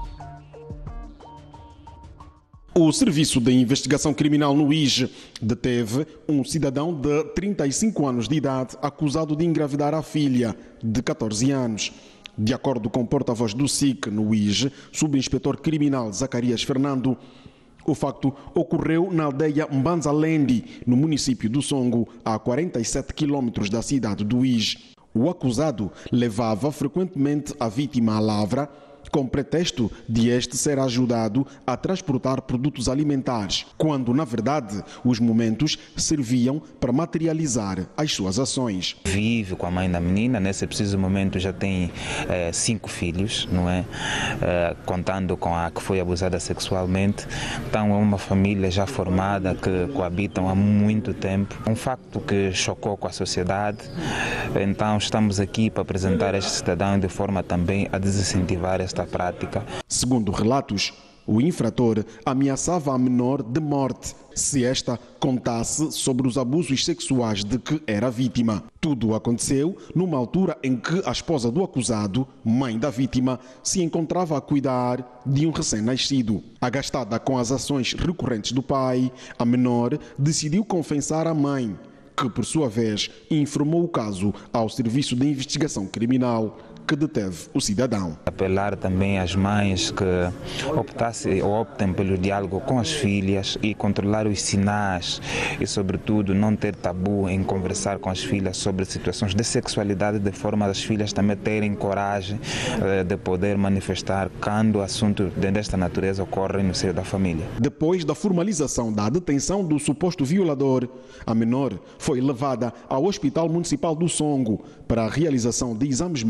O Serviço de Investigação Criminal no Uíge deteve um cidadão de trinta e cinco anos de idade acusado de engravidar a filha de catorze anos. De acordo com o porta-voz do S I C no Uíge, subinspetor criminal Zacarias Fernando, o facto ocorreu na aldeia Mbanzalendi, no município do Songo, a quarenta e sete quilômetros da cidade do Uíge. O acusado levava frequentemente a vítima à lavra, com pretexto de este ser ajudado a transportar produtos alimentares, quando, na verdade, os momentos serviam para materializar as suas ações. Vive com a mãe da menina, nesse preciso momento já tem eh, cinco filhos, não é? Eh, contando com a que foi abusada sexualmente. Então é uma família já formada que coabitam há muito tempo. Um facto que chocou com a sociedade. Então estamos aqui para apresentar este cidadão de forma também a desincentivar esta prática. Segundo relatos, o infrator ameaçava a menor de morte se esta contasse sobre os abusos sexuais de que era vítima. Tudo aconteceu numa altura em que a esposa do acusado, mãe da vítima, se encontrava a cuidar de um recém-nascido. Agastada com as ações recorrentes do pai, a menor decidiu confessar à mãe, que por sua vez informou o caso ao Serviço de Investigação Criminal, que deteve o cidadão. Apelar também às mães que optassem ou optem pelo diálogo com as filhas e controlar os sinais e, sobretudo, não ter tabu em conversar com as filhas sobre situações de sexualidade, de forma das filhas também terem coragem eh, de poder manifestar quando assuntos desta natureza ocorrem no seio da família. Depois da formalização da detenção do suposto violador, a menor foi levada ao Hospital Municipal do Songo para a realização de exames médicos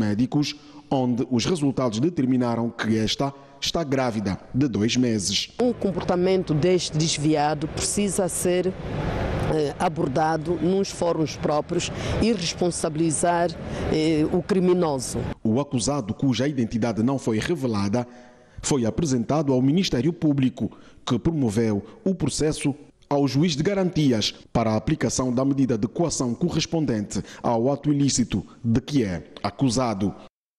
estudos, onde os resultados determinaram que esta está grávida de dois meses. Um comportamento deste desviado precisa ser eh, abordado nos fóruns próprios e responsabilizar eh, o criminoso. O acusado, cuja identidade não foi revelada, foi apresentado ao Ministério Público, que promoveu o processo ao juiz de garantias para a aplicação da medida de coação correspondente ao ato ilícito de que é acusado.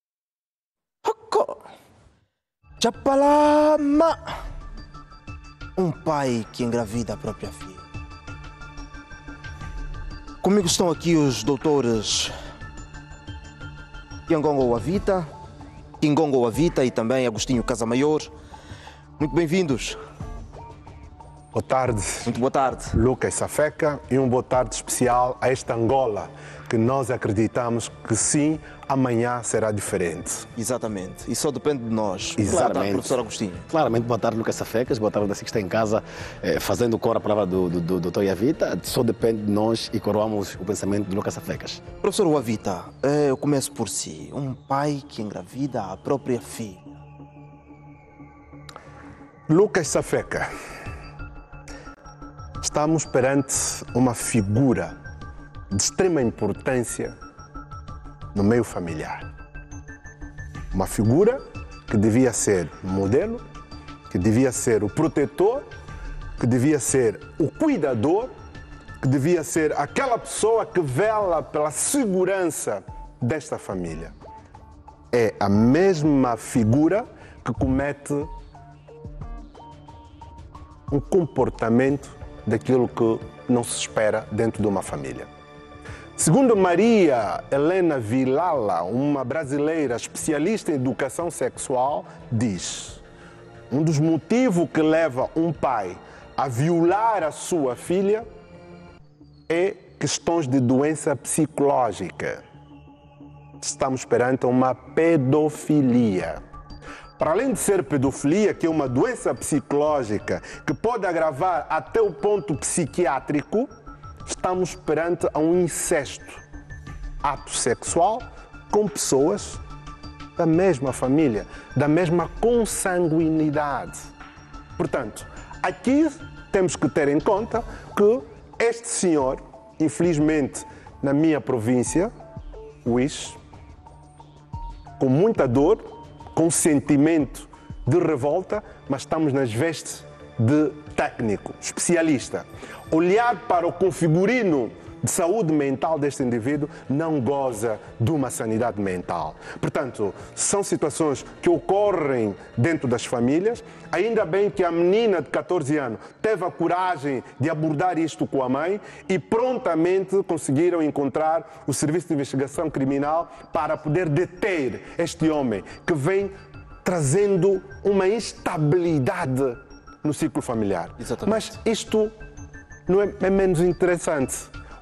Chapalama! Um pai que engravida a própria filha. Comigo estão aqui os doutores Kiangongo Wavita, Kingongo Wavita e também Agostinho Casamaior. Muito bem-vindos. Boa tarde. Muito boa tarde. Lucas Safeca, e um boa tarde especial a esta Angola, que nós acreditamos que sim, amanhã será diferente. Exatamente. E só depende de nós. Exatamente. Boa tarde, professor Agostinho. Claramente, boa tarde, Lucas Safecas. Boa tarde, você que está em casa eh, fazendo cor a palavra do, do, do doutor Wavita. Só depende de nós e coroamos o pensamento de Lucas Safecas. Professor Wavita, eu começo por si. Um pai que engravida a própria filha. Lucas Safeca, estamos perante uma figura de extrema importância no meio familiar. Uma figura que devia ser modelo, que devia ser o protetor, que devia ser o cuidador, que devia ser aquela pessoa que vela pela segurança desta família. É a mesma figura que comete um comportamento daquilo que não se espera dentro de uma família. Segundo Maria Helena Vilala, uma brasileira especialista em educação sexual, diz: um dos motivos que leva um pai a violar a sua filha é questões de doença psicológica. Estamos perante uma pedofilia. Para além de ser pedofilia, que é uma doença psicológica que pode agravar até o ponto psiquiátrico, estamos perante a um incesto, ato sexual com pessoas da mesma família, da mesma consanguinidade. Portanto, aqui temos que ter em conta que este senhor, infelizmente, na minha província, Uís, com muita dor, com sentimento de revolta, mas estamos nas vestes de técnico, especialista. Olhar para o configurino de saúde mental deste indivíduo não goza de uma sanidade mental. Portanto, são situações que ocorrem dentro das famílias. Ainda bem que a menina de catorze anos teve a coragem de abordar isto com a mãe e prontamente conseguiram encontrar o Serviço de Investigação Criminal para poder deter este homem que vem trazendo uma instabilidade no ciclo familiar. Exatamente. Mas isto não é, é menos interessante.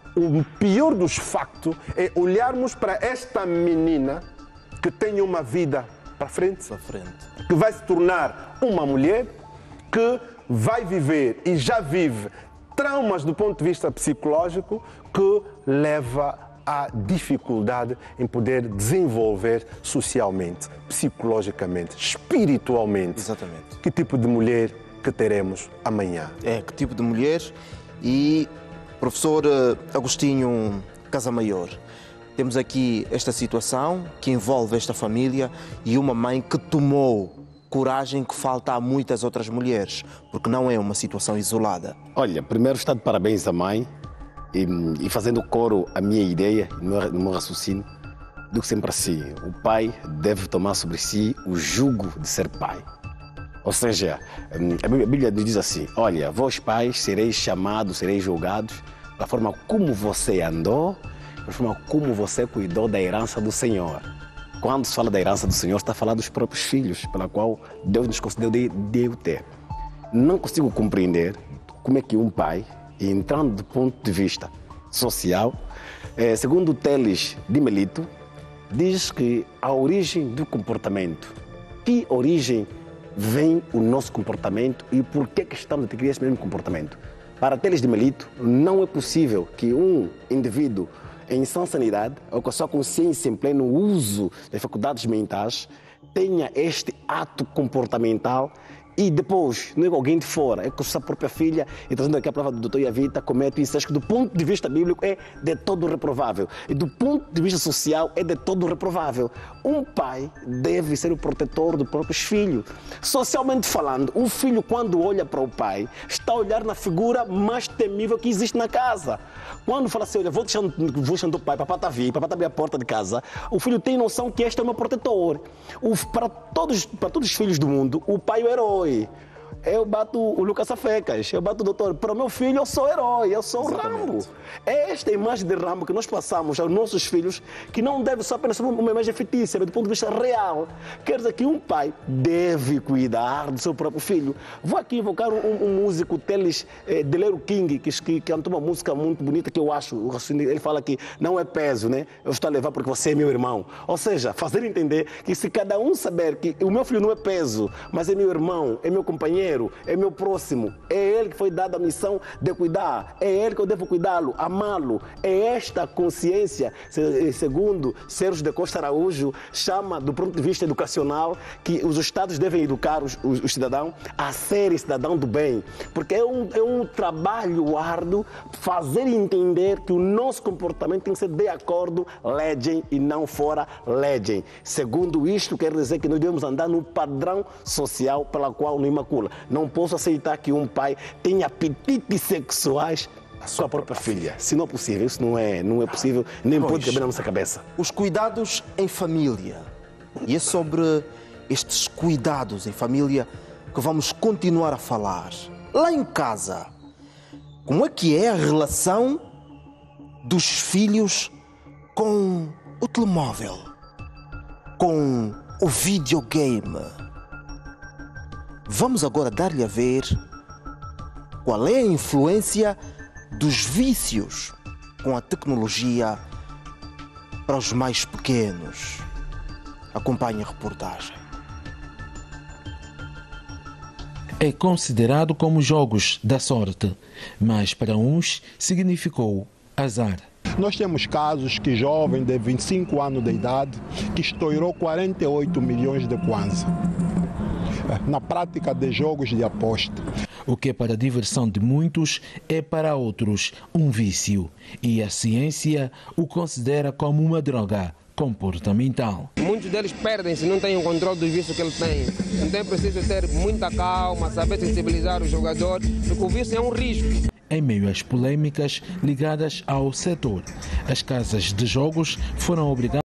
O pior dos factos é olharmos para esta menina que tem uma vida para frente, para frente, que vai se tornar uma mulher, que vai viver e já vive traumas do ponto de vista psicológico que leva à dificuldade em poder desenvolver socialmente, psicologicamente, espiritualmente. Exatamente. Que tipo de mulher que teremos amanhã? É, que tipo de mulher? E professor Agostinho Casamaior, temos aqui esta situação que envolve esta família e uma mãe que tomou coragem que falta a muitas outras mulheres, porque não é uma situação isolada. Olha, primeiro está de parabéns à mãe e, e fazendo coro a minha ideia, no meu, no meu raciocínio, do que sempre assim, o pai deve tomar sobre si o jugo de ser pai. Ou seja, a Bíblia diz assim: olha, vós pais sereis chamados, sereis julgados da forma como você andou, da forma como você cuidou da herança do Senhor. Quando se fala da herança do Senhor, está a falar dos próprios filhos, pela qual Deus nos concedeu de, de eu ter. Não consigo compreender como é que um pai, entrando do ponto de vista social, eh, segundo Teles de Melito, diz que a origem do comportamento, que origem vem o nosso comportamento e por que que estamos a ter esse mesmo comportamento. Para Teles de Melito, não é possível que um indivíduo em sã sanidade, ou com a sua consciência em pleno uso das faculdades mentais, tenha este ato comportamental e depois, não é alguém de fora, é com a sua própria filha, e trazendo aqui a prova do doutor Yavita, comete isso. Acho que do ponto de vista bíblico é de todo reprovável. E do ponto de vista social é de todo reprovável. Um pai deve ser o protetor dos próprios filhos. Socialmente falando, um filho, quando olha para o pai, está a olhar na figura mais temível que existe na casa. Quando fala assim, olha, vou deixando, vou deixando o pai, papai está vindo, papai está abrindo a porta de casa, o filho tem noção que este é o meu protetor. O, para, todos, para todos os filhos do mundo, o pai é o herói. Eu bato o Lucas Afecas, eu bato o doutor. Para o meu filho, eu sou herói, eu sou o Rambo. É esta imagem de Rambo que nós passamos aos nossos filhos, que não deve só apenas ser uma imagem fictícia, mas do ponto de vista real. Quer dizer que um pai deve cuidar do seu próprio filho. Vou aqui invocar um, um músico, Teles eh, Delero King, que, que cantou uma música muito bonita que eu acho. Ele fala que não é peso, né? Eu estou a levar porque você é meu irmão. Ou seja, fazer entender que se cada um saber que o meu filho não é peso, mas é meu irmão, é meu companheiro, é meu próximo, é ele que foi dado a missão de cuidar, é ele que eu devo cuidá-lo, amá-lo. É esta consciência, segundo Sérgio de Costa Araújo, chama do ponto de vista educacional que os Estados devem educar os, os, os cidadãos a serem cidadão do bem, porque é um, é um trabalho árduo fazer entender que o nosso comportamento tem que ser de acordo legem e não fora legem. Segundo isto, quer dizer que nós devemos andar no padrão social pela qual nos imacula. Não posso aceitar que um pai tenha apetites sexuais com a própria filha. Se não é possível, isso não é, não é possível, nem pode caber na nossa cabeça. Os cuidados em família. E é sobre estes cuidados em família que vamos continuar a falar. Lá em casa, como é que é a relação dos filhos com o telemóvel, com o videogame? Vamos agora dar-lhe a ver qual é a influência dos vícios com a tecnologia para os mais pequenos. Acompanhe a reportagem. É considerado como jogos da sorte, mas para uns significou azar. Nós temos casos que jovem de vinte e cinco anos de idade que estourou quarenta e oito milhões de kwanza na prática de jogos de aposta. O que é para a diversão de muitos é para outros um vício, e a ciência o considera como uma droga comportamental. Muitos deles perdem se não têm o controle dos vícios que ele tem. Então é preciso ter muita calma, saber sensibilizar o jogador, porque o vício é um risco. Em meio às polêmicas ligadas ao setor, as casas de jogos foram obrigadas